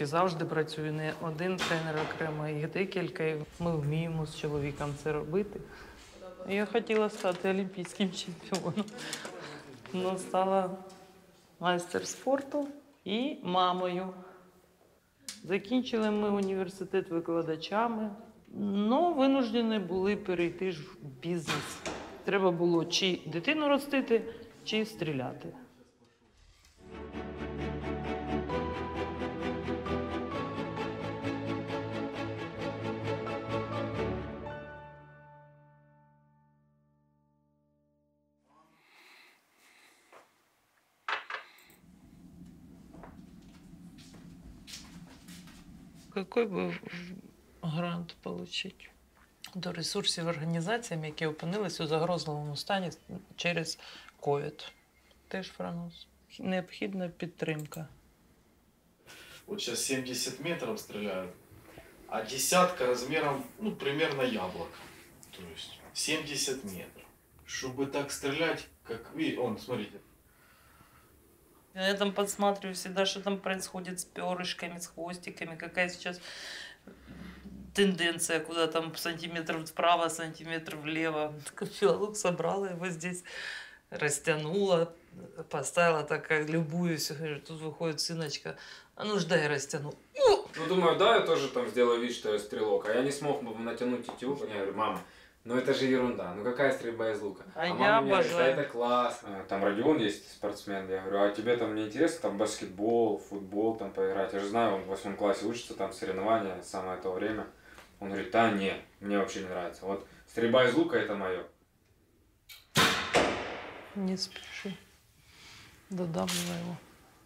команді завжди працює не один тренер окремо, їх декілька, і ми вміємо з чоловіком це робити. Я хотіла стати олімпійським чемпіоном, але стала майстер спорту і мамою. Закінчили ми університет викладачами, але винуждені були перейти ж в бізнес. Треба було чи дитину ростити, чи стріляти. Який би грант отримати? До ресурсів організаціям, які опинились у загрозливому стані через ковід. Теж Франус. Необхідна підтримка. Вот сейчас 70 метров стреляют, а десятка размером, ну, примерно яблоко. То есть 70 метров. Чтобы так стрелять, как вы, смотрите. Я там подсматриваю всегда, что там происходит с перышками, с хвостиками, какая сейчас тенденция, куда там сантиметр вправо, сантиметр влево. Филолог собрала его здесь, растянула, поставила так, как любуюсь. Тут выходит сыночка, а ну ждай, растянул. Ну, думаю, да, я тоже там сделаю вид, что я стрелок. А я не смог натянуть тетиву. Я говорю, мама, ну это же ерунда, ну какая стрельба из лука? А я мама мне говорит, да обожаю. это классно. Там Родион есть спортсмен, я говорю, а тебе там не интересно там баскетбол, футбол там поиграть? Я же знаю, он в 8 классе учится, там соревнования, самое то время. Он говорит, да не, мне вообще не нравится. Вот стрельба из лука это мое. Не спеши. Додавливай его.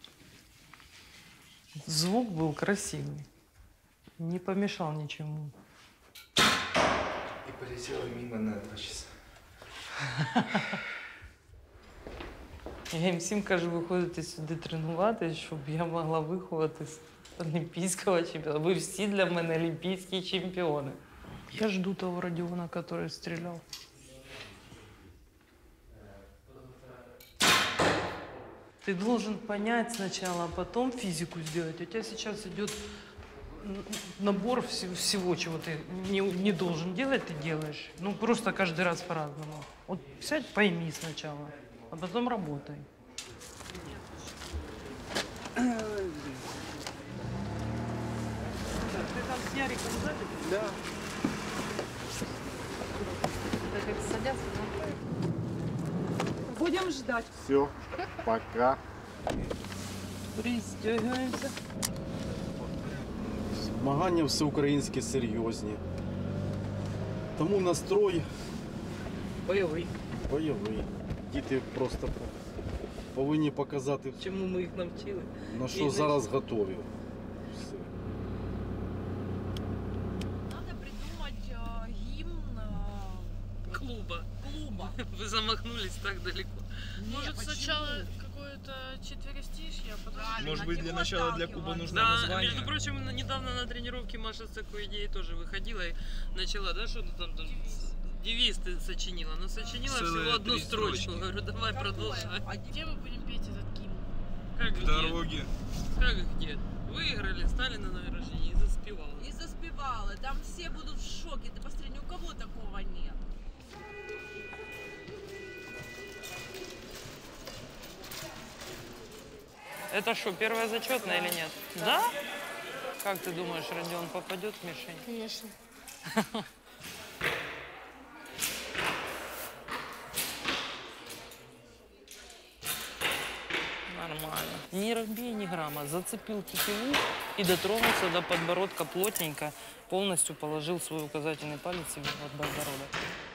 Звук был красивый. Не помешал ничему. И полетела мимо на 2 часа. Я їм всім кажу, виходити сюди тренувати, щоб я могла виховати з олімпійського чемпіона. Ви всі для мене олімпійські чемпіони. Я жду того Родиона, який стріляв. Ты должен понять сначала, а потом физику сделать. У тебя сейчас идет набор всего, чего ты не должен делать, ты делаешь. Ну, просто каждый раз по-разному. Вот сядь, пойми сначала, а потом работай. Ты там с Яриком сзади? Да. Это как садятся, да? Будем ждать. Все, пока. Пристегиваемся. Змагання всеукраїнські серйозні. Тому настрой Бойовий. бойовий. Діти просто повинні показати, Чому ми їх навчили? на що зараз готові. Все. Надо придумать гимн Клуба. клуба. Вы замахнулись так далеко. Может, почему? сначала какое-то четверостишье, а потом... Правильно, Может быть, от для него начала для клуба отталкиваться. нужно Да, название. между прочим, недавно на тренировке Маша с такой идеей тоже выходила и начала, да, что-то там девиз ты сочинила. Но сочинила Целые всего одну 3 строчку. строчки. Говорю, давай Какое? продолжай. А Где мы будем петь этот гимн? Как В где? дороге. Как где? Выиграли, стали на награждение и заспевала. И заспевала. Там все будут в шоке. Ты посмотри, ни у кого такого нет. Это что, первая зачетная или нет? Да? Как ты думаешь, Родион попадет в мишень? Конечно. Нормально. Не робей ни грамма. Зацепил тетиву и дотронулся до подбородка плотненько. Полностью положил свой указательный палец себе под подбородок.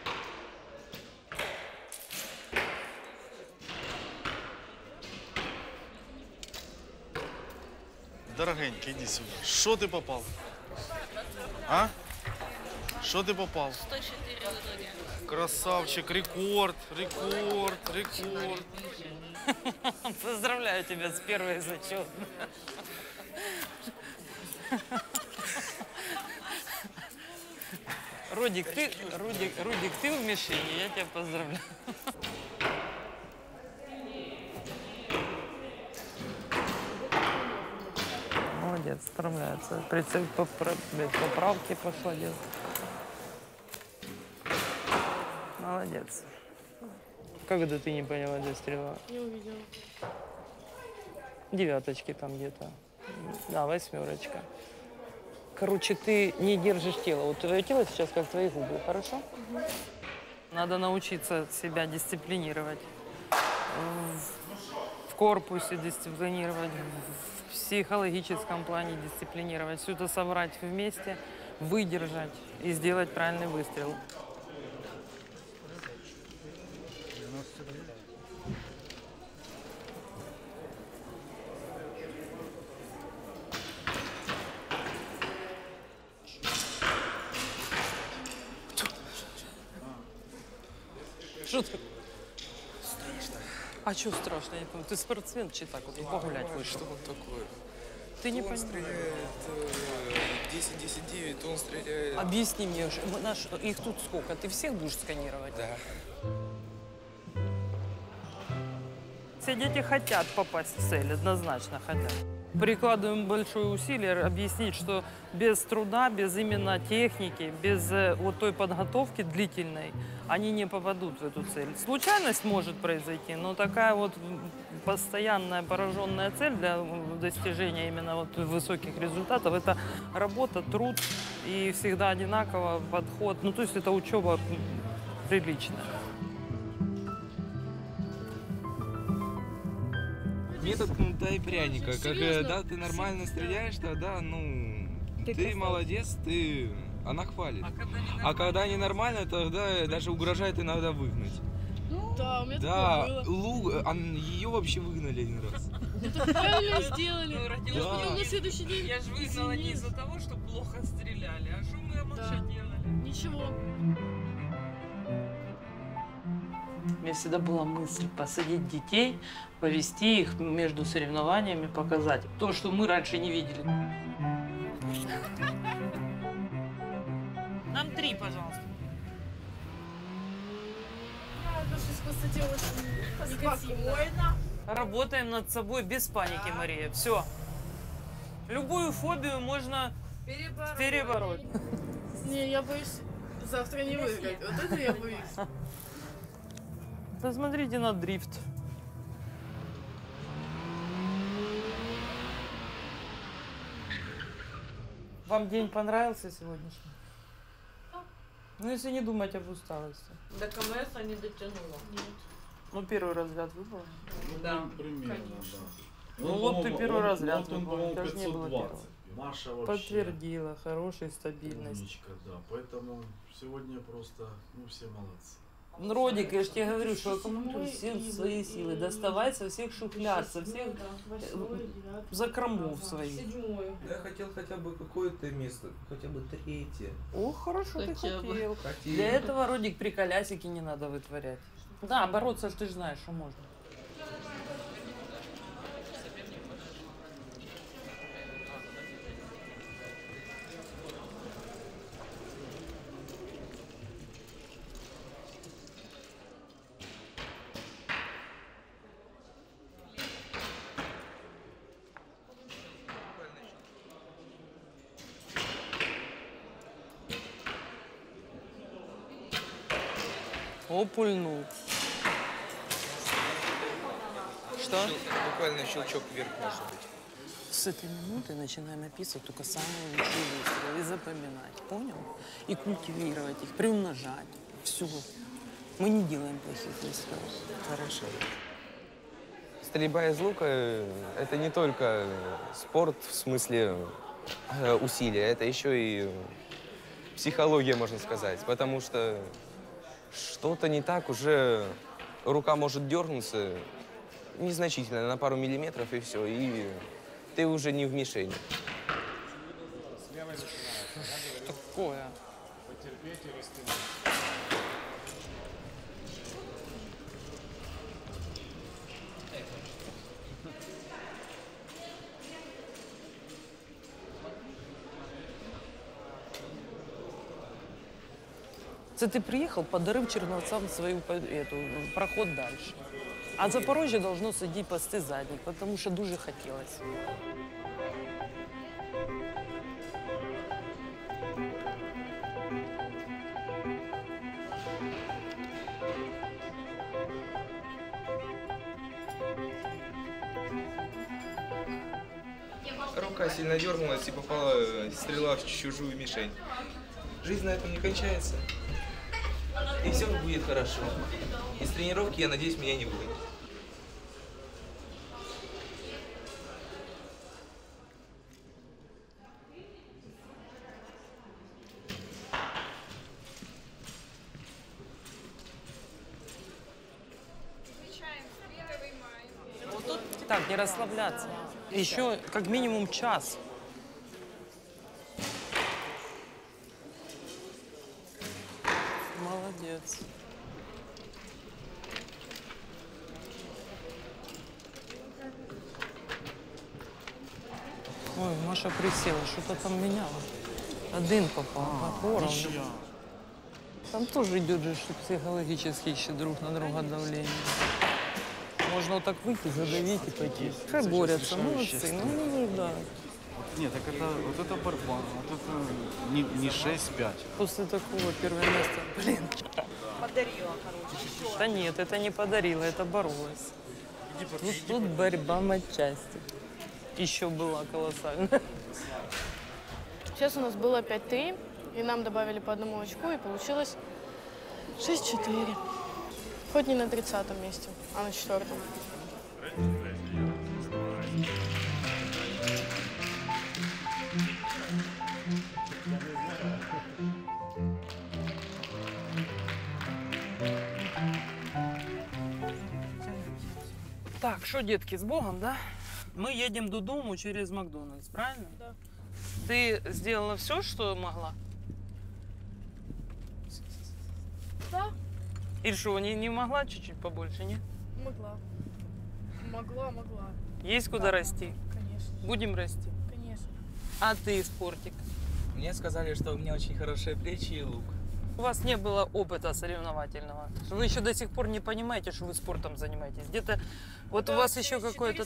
Дорогенький, іди сюди. Що ти попав? А? Що ти попав? 104 в итоге. Красавчик, рекорд, рекорд, рекорд. Поздравляю тебя с первой зачетной. Рудик, ты в мишени, я тебя поздравляю. Молодец. молодец, справляется. Прицел поправки пошла делать. Молодец. Как это ты не поняла, где стрела? Не увидела. Девяточки там где-то. Да, 8. Короче, ты не держишь тело. Вот твое тело сейчас как твои губы, хорошо? Надо научиться себя дисциплинировать. В корпусе дисциплинировать, в психологическом плане дисциплинировать. Все это собрать вместе, выдержать и сделать правильный выстрел. Что ты? Страшно. А что страшно? Я не понимаю. Ты спортсмен, чи так вот погулять вышел? Что он такое? Ты не Он понимаешь. стреляет 10-10-9, он стреляет... Объясни мне, их тут сколько? Ты всех будешь сканировать? Да. Все дети хотят попасть в цель, однозначно хотят. Прикладываем большое усилие объяснить, что без труда, без именно техники, без вот той подготовки длительной, они не попадут в эту цель. Случайность может произойти, но такая вот постоянная пораженная цель для достижения именно вот высоких результатов – это работа, труд и всегда одинаково подход. Ну, то есть это учеба приличная. Метод кнута и пряника. Как, Серьезно? да, ты нормально стреляешь, тогда, ну, ты красавец. молодец, она хвалит. А когда ненормально, тогда даже угрожает иногда выгнать. Да, у меня Да, такое было. ее вообще выгнали один раз. Это правильно сделали. Ну, Я Да. потом на следующий день Я же выгнала не извинилась. из-за того, что плохо стреляли, а что мы вообще Да. делали? Ничего. У меня всегда была мысль посадить детей, повести их между соревнованиями, показать то, что мы раньше не видели. Нам 3, пожалуйста. Это же, кстати, очень негативно. Работаем над собой без паники, Мария. Все. Любую фобию можно перебороть. Не, я боюсь завтра не выиграть. Вот это я боюсь. Посмотрите на дрифт. Вам день понравился сегодняшний? Ну, если не думать об усталости. До КМС не дотянула. Нет. Ну, первый разряд выбрал. Да. Примерно, конечно. да. Ну, вот ты первый разряд он, выполнил, по-моему, это же не было 520. Маша вообще Подтвердила, хорошая стабильность. умничка, да. Поэтому сегодня просто, ну, все молодцы. Ну, Родик, я же тебе говорю, что аккумулируй все свои силы. Доставай со всех шухляд, со всех закромов своих. Я хотел хотя бы какое-то место, хотя бы 3-е. О, хорошо ты Хотя бы. хотел. Хотел. Для этого, Родик, при колясике не надо вытворять. Да, бороться ж ты же знаешь, что можно. О, пульнул. Что? Буквально щелчок вверх может быть. С этой минуты начинаем описывать только самые лучшие выстрелы и запоминать, понял? И культивировать их, приумножать. Все. Мы не делаем плохих выстрелов. Хорошо. Стрельба из лука это не только спорт в смысле усилия, это еще и психология, можно сказать. Потому что что-то не так, уже рука может дернуться незначительно, на пару миллиметров, и все. И ты уже не в мишени. Такое. Це ти приїхав, подарив черновцам свою проход далі. А Запорожжя должно сидіти пасти задніх, тому що дуже хотілося. рука сильно дернулась и попала стрела в чужую мишень. Жизнь на этом не кончается. И все будет хорошо. Из тренировки, я надеюсь, меня не будет. Так, не расслабляться. Еще как минимум час. Молодец. Ой, Маша присела, что-то там меняла. Один попал, поровну. Там тоже идет же что психологически еще друг на друга давление. Можно вот так выйти, задавить и пойти. Хай борются, молодцы, ну не нуждают. Нет, так это, вот это борьба, вот это не 6-5. После такого первое место, блин. Подарила, короче. Да нет, это не подарила, это боролась. Тут борьба матчасти. Еще была колоссальная. Сейчас у нас было 5-3, и нам добавили по одному очку, и получилось 6-4. Хоть не на 30-м месте, а на 4-м. Так, что, детки, с Богом, да? Мы едем до дому через Макдональдс, правильно? Да. Ты сделала все, что могла? Да, Или что, не могла чуть-чуть побольше, не? могла. Могла. Есть куда расти? Конечно, Будем расти. конечно. А ты, спортик? Мне сказали, что у меня очень хорошие плечи и лук. У вас не было опыта соревновательного. Вы еще до сих пор не понимаете, что вы спортом занимаетесь. Где-то вот у вас еще какое-то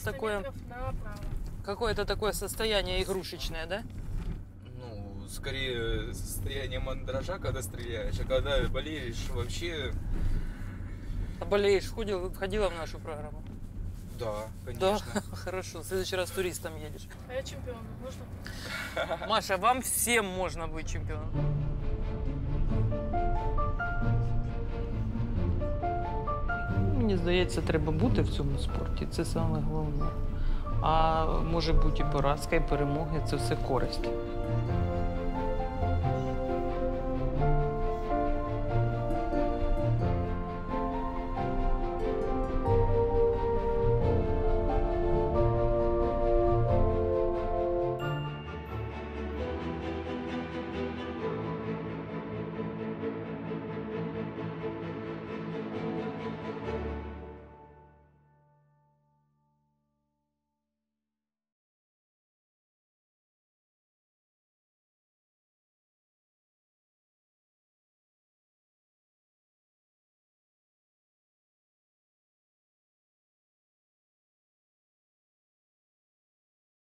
такое состояние игрушечное, да? Ну, скорее состояние мандража, когда стреляешь, а когда болеешь, вообще... А болеешь, входила в нашу программу? Да, Да, конечно. хорошо. В следующий раз туристом едешь. А я чемпион, можно? Маша, вам всем можно быть чемпионом. Мені здається, треба бути в цьому спорті. Це саме головне. А може бути і поразка, і перемоги. Це все користь.